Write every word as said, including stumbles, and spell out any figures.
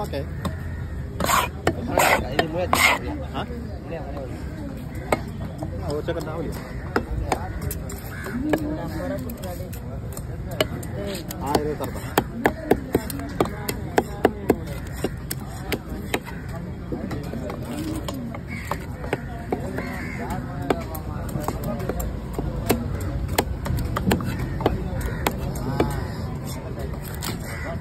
Okay. Ini muat. Hah? Oh, cakap dah boleh. Ah, ini tak apa.